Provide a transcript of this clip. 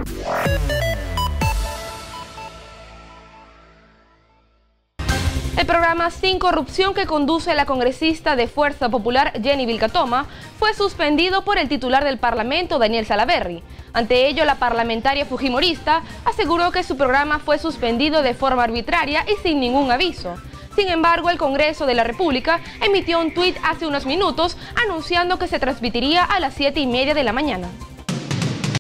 El programa Sin Corrupción que conduce la congresista de Fuerza Popular Jenny Vilcatoma fue suspendido por el titular del Parlamento, Daniel Salaverry. Ante ello, la parlamentaria fujimorista aseguró que su programa fue suspendido de forma arbitraria y sin ningún aviso. Sin embargo, el Congreso de la República emitió un tuit hace unos minutos anunciando que se transmitiría a las 7:30 de la mañana.